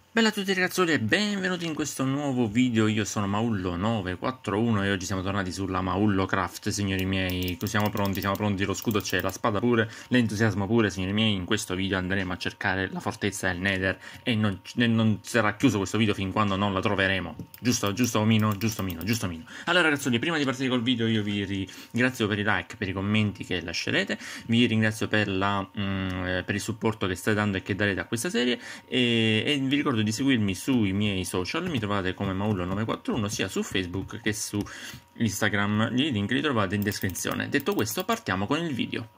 Bella a tutti ragazzuoli e benvenuti in questo nuovo video. Io sono Maullo941 e oggi siamo tornati sulla Maullo Craft, signori miei. Siamo pronti, lo scudo c'è, la spada pure, l'entusiasmo pure, signori miei. In questo video andremo a cercare la fortezza del Nether e non sarà chiuso questo video fin quando non la troveremo. Giusto Omino? Giusto Omino. Allora ragazzuoli, prima di partire col video io vi ringrazio per i like, per i commenti che lascerete, vi ringrazio per il supporto che state dando e che darete a questa serie e vi ricordo di seguirmi sui miei social. Mi trovate come Maullo941 sia su Facebook che su Instagram, i link li trovate in descrizione. Detto questo, partiamo con il video.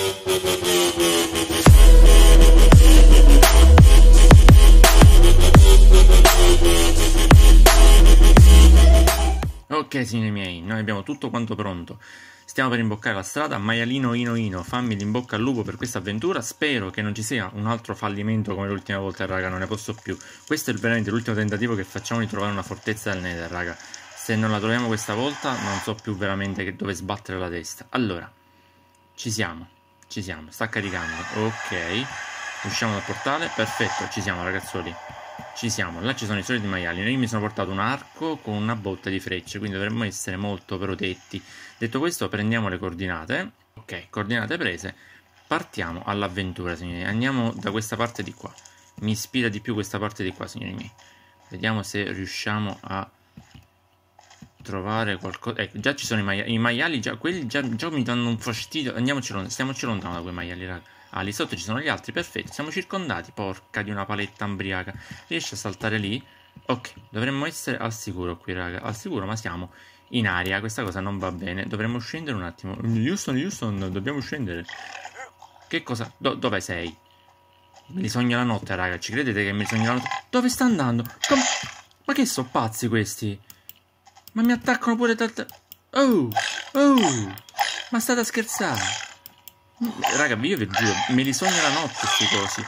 Ok signori miei, noi abbiamo tutto quanto pronto. Stiamo per imboccare la strada. Maialino Ino, fammi l'inbocca al lupo per questa avventura. Spero che non ci sia un altro fallimento come l'ultima volta, raga, non ne posso più. Questo è veramente l'ultimo tentativo che facciamo di trovare una fortezza del Nether, raga. Se non la troviamo questa volta non so più veramente dove sbattere la testa. Allora, ci siamo, sta caricando, ok. Usciamo dal portale, perfetto, ci siamo ragazzuoli. Ci siamo, là ci sono i soliti maiali. Io mi sono portato un arco con una botta di frecce, quindi dovremmo essere molto protetti. Detto questo, prendiamo le coordinate. Ok, coordinate prese. Partiamo all'avventura, signori. Andiamo da questa parte di qua. Mi ispira di più questa parte di qua, signori miei. Vediamo se riusciamo a trovare qualcosa. Ecco, già ci sono i maiali, già quelli già mi danno un fastidio. Stiamoci lontano da quei maiali, raga. Ah, lì sotto ci sono gli altri, perfetto, siamo circondati, porca di una paletta ambriaca. Riesce a saltare lì? Ok, dovremmo essere al sicuro qui, raga, al sicuro, ma siamo in aria, questa cosa non va bene. Dovremmo scendere un attimo. Houston, dobbiamo scendere. Che cosa? Dove sei? Me li sogno la notte, raga, ci credete che me li sogno la notte? Dove sta andando? Ma che sono pazzi questi? Ma mi attaccano pure dal... Oh, ma state a scherzare? Raga, io vi giuro, me li sogno la notte questi cosi.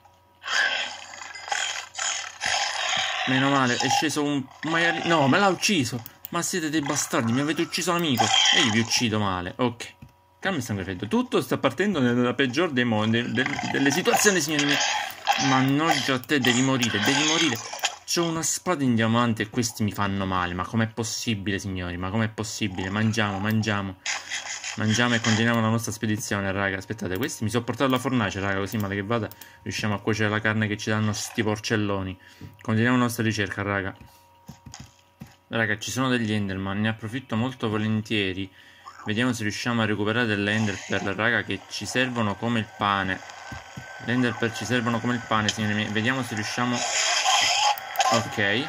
Meno male, è sceso un maialino. No, me l'ha ucciso. Ma siete dei bastardi, mi avete ucciso l'amico. E io vi uccido male, ok. Calma e sangue freddo. Tutto sta partendo nella peggior delle situazioni, signori miei. Mannaggia a te, devi morire. C'ho una spada in diamante e questi mi fanno male. Ma com'è possibile, signori? Ma com'è possibile? Mangiamo e continuiamo la nostra spedizione, raga. Aspettate, questi mi sono portato alla fornace, raga, così male che vada riusciamo a cuocere la carne che ci danno sti porcelloni. Continuiamo la nostra ricerca, raga. Raga, ci sono degli enderman, ne approfitto molto volentieri. Vediamo se riusciamo a recuperare delle enderpearl, raga, che ci servono come il pane. Le enderpearl ci servono come il pane, signori miei. Vediamo se riusciamo... Ok.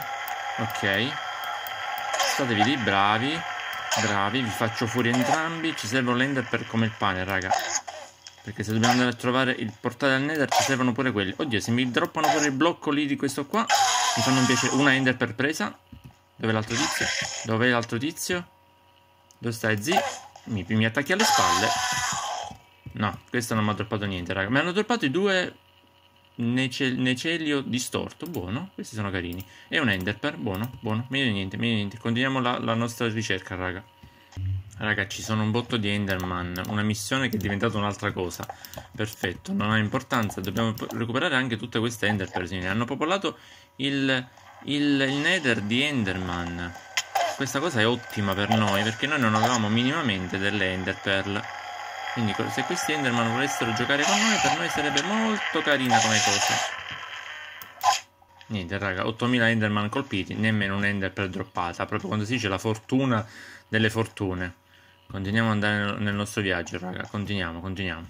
Statevi lì, bravi, vi faccio fuori entrambi. Ci servono l'ender per come il pane, raga. Perché se dobbiamo andare a trovare il portale al nether ci servono pure quelli. Oddio, se mi droppano pure il blocco lì di questo qua mi fanno un piacere. Una ender per presa. Dov'è l'altro tizio? Dove stai, zi? Mi attacchi alle spalle. No, questo non mi ha droppato niente, raga. Mi hanno droppato i due Necelio distorto. Buono, questi sono carini. E un enderpearl, buono. Meglio di niente. Continuiamo la nostra ricerca, raga. Raga, ci sono un botto di enderman. Una missione che è diventata un'altra cosa. Perfetto, non ha importanza. Dobbiamo recuperare anche tutte queste enderpearl. Hanno popolato il nether di enderman. Questa cosa è ottima per noi, perché noi non avevamo minimamente delle enderpearl. Quindi se questi enderman volessero giocare con noi, per noi sarebbe molto carina come cosa. Niente, raga, 8000 enderman colpiti, nemmeno un enderpearl droppata. Proprio quando si dice la fortuna delle fortune. Continuiamo ad andare nel nostro viaggio, raga, continuiamo.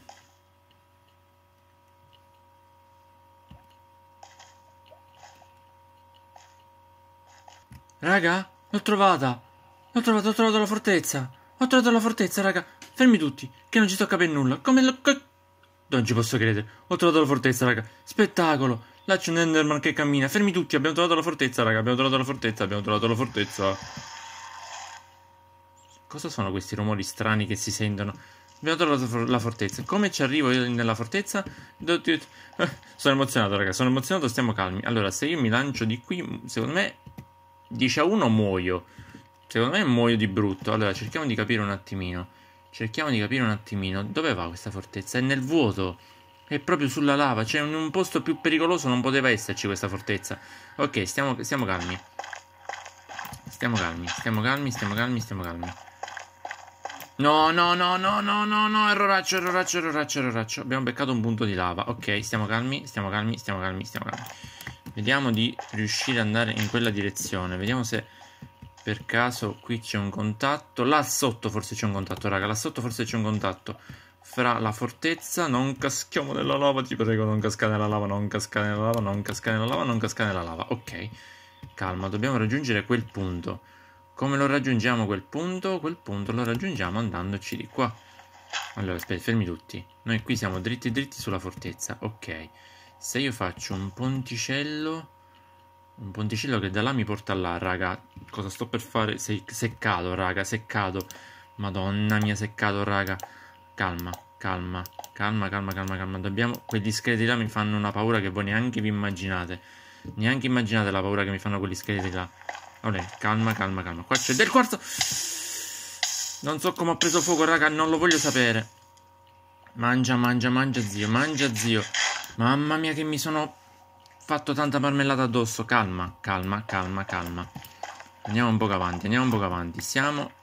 Raga, l'ho trovata la fortezza. Raga. Fermi tutti, che non ci sto capendo nulla. Non ci posso credere. Ho trovato la fortezza, raga. Spettacolo. Là c'è un enderman che cammina. Fermi tutti, abbiamo trovato la fortezza, raga. Abbiamo trovato la fortezza. Cosa sono questi rumori strani che si sentono? Abbiamo trovato la fortezza. Come ci arrivo io nella fortezza? Sono emozionato, raga. Stiamo calmi. Allora, se io mi lancio di qui, secondo me 10-1 muoio. Secondo me muoio di brutto. Allora, cerchiamo di capire un attimino. Dove va questa fortezza? È nel vuoto. È proprio sulla lava. Cioè, in un posto più pericoloso non poteva esserci questa fortezza. Ok, stiamo calmi. Stiamo calmi, stiamo calmi, stiamo calmi, stiamo calmi. No, no, no, no, no, no, no, erroraccio, erroraccio, erroraccio, erroraccio. Abbiamo beccato un punto di lava. Ok, stiamo calmi, stiamo calmi, stiamo calmi, stiamo calmi. Vediamo di riuscire ad andare in quella direzione. Vediamo se per caso qui c'è un contatto. Là sotto forse c'è un contatto, raga. Là sotto forse c'è un contatto fra la fortezza. Non caschiamo nella lava, ti prego, non cascare nella lava, non cascare nella lava, non cascare nella lava, non cascare nella lava. Ok, calma, dobbiamo raggiungere quel punto. Come lo raggiungiamo quel punto? Quel punto lo raggiungiamo andandoci di qua. Allora, aspetta, fermi tutti. Noi qui siamo dritti dritti sulla fortezza. Ok. Se io faccio un ponticello che da là mi porta là, raga. Cosa sto per fare? Se cado, raga, se cado. Madonna mia, se cado, raga. Calma, calma, calma, calma, calma, calma. Dobbiamo... Quegli scheletri là mi fanno una paura che voi neanche vi immaginate. Neanche immaginate la paura che mi fanno quegli scheletri là. Ok, calma, calma, calma. Qua c'è del quarzo. Non so come ho preso fuoco, raga, non lo voglio sapere. Mangia, mangia, mangia, zio, mangia, zio. Mamma mia che mi sono fatto tanta marmellata addosso. Calma, calma, calma, calma. Andiamo un poco avanti, andiamo un poco avanti. Siamo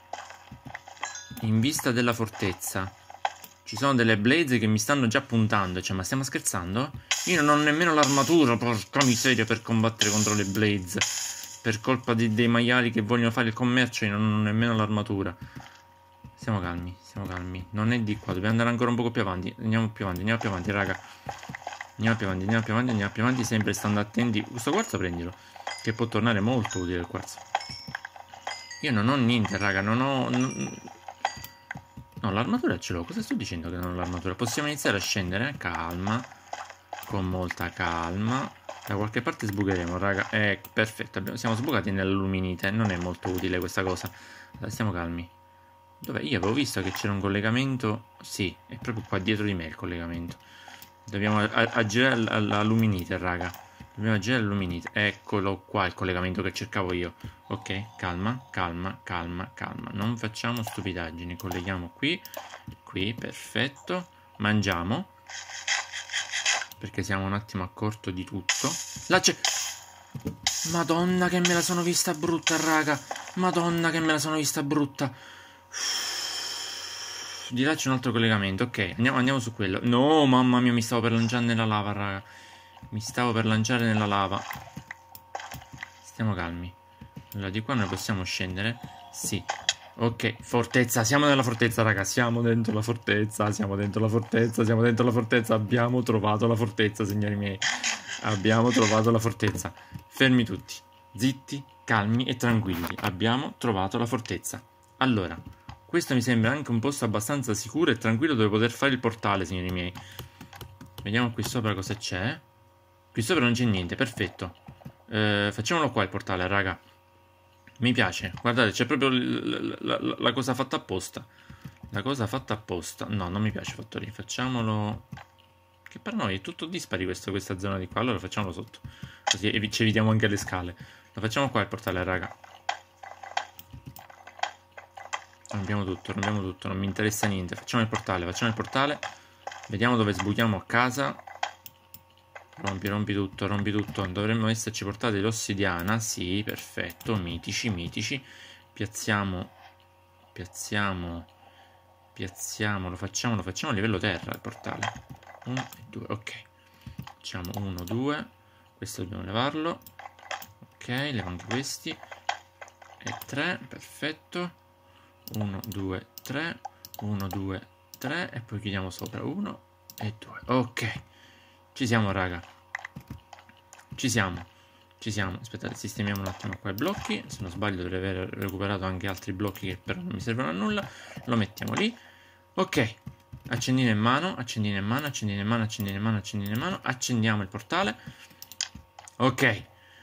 in vista della fortezza. Ci sono delle blaze che mi stanno già puntando. Cioè, ma stiamo scherzando? Io non ho nemmeno l'armatura, porca miseria, per combattere contro le blaze. Per colpa dei maiali che vogliono fare il commercio, io non ho nemmeno l'armatura. Stiamo calmi, stiamo calmi. Non è di qua, dobbiamo andare ancora un poco più avanti. Andiamo più avanti, raga. Andiamo più avanti, andiamo più avanti, andiamo più avanti, sempre stando attenti. Questo quarzo prendilo, che può tornare molto utile il quarzo. Io non ho niente, raga, non ho... No, l'armatura ce l'ho. Cosa sto dicendo che non ho l'armatura? Possiamo iniziare a scendere, calma. Con molta calma. Da qualche parte sbucheremo, raga. Perfetto, siamo sbucati nell'aluminite. Non è molto utile questa cosa. Stiamo calmi. Dov'è? Io avevo visto che c'era un collegamento. Sì, è proprio qua dietro di me il collegamento. Dobbiamo aggirare l'alluminite, raga. Dobbiamo aggirare l'alluminite. Eccolo qua il collegamento che cercavo io. Ok, calma, calma, calma, calma. Non facciamo stupidaggini. Colleghiamo qui. Qui, perfetto. Mangiamo. Perché siamo un attimo a corto di tutto. Là c'è... Madonna che me la sono vista brutta, raga. Madonna che me la sono vista brutta. Di là c'è un altro collegamento. Ok, andiamo su quello. No, mamma mia, mi stavo per lanciare nella lava, raga. Mi stavo per lanciare nella lava. Stiamo calmi. Allora, di qua noi possiamo scendere. Sì. Ok, fortezza, siamo nella fortezza, raga. Siamo dentro la fortezza. Siamo dentro la fortezza. Siamo dentro la fortezza. Abbiamo trovato la fortezza, signori miei. Abbiamo trovato la fortezza. Fermi tutti. Zitti, calmi e tranquilli. Abbiamo trovato la fortezza. Allora, questo mi sembra anche un posto abbastanza sicuro e tranquillo dove poter fare il portale, signori miei. Vediamo qui sopra cosa c'è. Qui sopra non c'è niente, perfetto. Facciamolo qua il portale, raga. Mi piace, guardate, c'è proprio la cosa fatta apposta. La cosa fatta apposta. No, non mi piace fatto lì. Facciamolo... Che per noi è tutto dispari questa zona di qua. Allora facciamolo sotto. Così ci evitiamo anche le scale. Lo facciamo qua il portale, raga. Rompiamo tutto, non mi interessa niente. Facciamo il portale. Vediamo dove sbuchiamo a casa. Rompi tutto. Dovremmo esserci portati l'ossidiana. Sì, perfetto. Mitici. Piazziamo. Lo facciamo a livello terra il portale. 1 e 2, ok. Facciamo 1, 2. Questo dobbiamo levarlo. Ok, levo anche questi. E 3, perfetto. 1, 2, 3. 1, 2, 3. E poi chiudiamo sopra 1 e 2. Ok. Ci siamo, raga. Ci siamo. Aspettate, sistemiamo un attimo qua i blocchi. Se non sbaglio dovrei aver recuperato anche altri blocchi che però non mi servono a nulla. Lo mettiamo lì. Ok. Accendino in mano. Accendiamo il portale. Ok.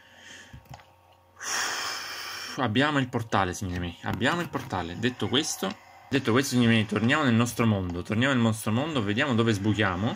Abbiamo il portale, signori miei. Abbiamo il portale. Detto questo, signori miei, torniamo nel nostro mondo. Vediamo dove sbuchiamo.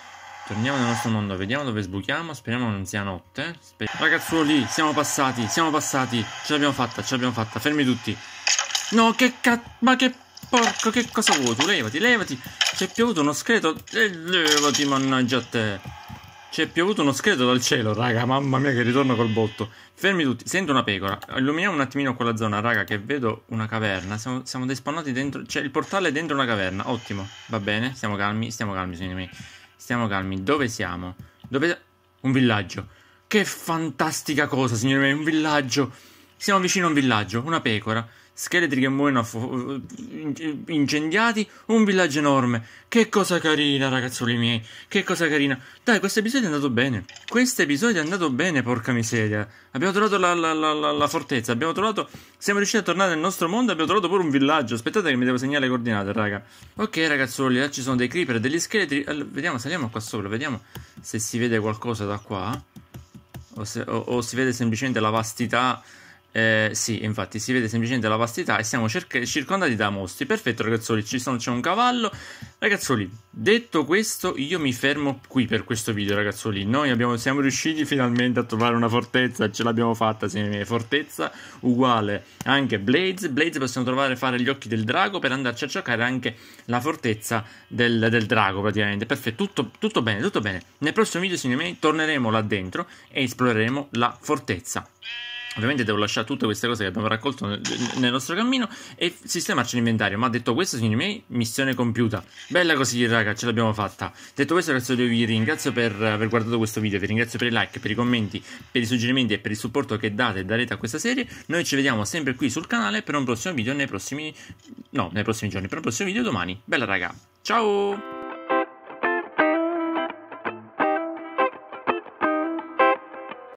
Speriamo non sia notte. Ragazzuoli, siamo passati. Ce l'abbiamo fatta. Fermi tutti. No, che cazzo. Ma che... Porco, che cosa vuoi tu? Levati, levati. C'è piovuto uno scheletro. Levati, mannaggia a te. C'è piovuto uno scheletro dal cielo, raga. Mamma mia, che ritorno col botto. Fermi tutti. Sento una pecora. Illuminiamo un attimino quella zona, raga, che vedo una caverna. Siamo despawnati dentro. C'è il portale dentro una caverna. Ottimo. Va bene. Stiamo calmi, signori miei. Stiamo calmi. Dove siamo? Dove... Un villaggio. Che fantastica cosa, signori miei. Un villaggio. Siamo vicino a un villaggio. Una pecora. Scheletri che muoiono incendiati, un villaggio enorme. Che cosa carina, ragazzoli miei. Che cosa carina. Dai, questo episodio è andato bene. Questo episodio è andato bene, porca miseria. Abbiamo trovato la fortezza. Abbiamo trovato... Siamo riusciti a tornare nel nostro mondo. Abbiamo trovato pure un villaggio. Aspettate che mi devo segnare le coordinate, raga. Ok, ragazzoli, là ci sono dei creeper e degli scheletri. Allora, vediamo, saliamo qua sopra. Vediamo se si vede qualcosa da qua. O si vede semplicemente la vastità... sì, infatti si vede semplicemente la vastità e siamo circondati da mostri. Perfetto, ragazzoli, c'è un cavallo. Ragazzoli, detto questo, io mi fermo qui per questo video, ragazzoli. Noi siamo riusciti finalmente a trovare una fortezza. Ce l'abbiamo fatta, signori miei. Fortezza uguale anche Blaze. Blaze possiamo fare gli occhi del drago per andarci a cercare anche la fortezza del drago, praticamente. Perfetto, tutto bene, tutto bene. Nel prossimo video, signori miei, torneremo là dentro e esploreremo la fortezza. Ovviamente devo lasciare tutte queste cose che abbiamo raccolto nel nostro cammino e sistemarci l'inventario. Ma detto questo, signori miei, missione compiuta. Bella così, raga, ce l'abbiamo fatta. Detto questo, ragazzi, vi ringrazio per aver guardato questo video. Vi ringrazio per i like, per i commenti, per i suggerimenti e per il supporto che date e darete a questa serie. Noi ci vediamo sempre qui sul canale per un prossimo video nei prossimi giorni, per un prossimo video domani. Bella, raga. Ciao!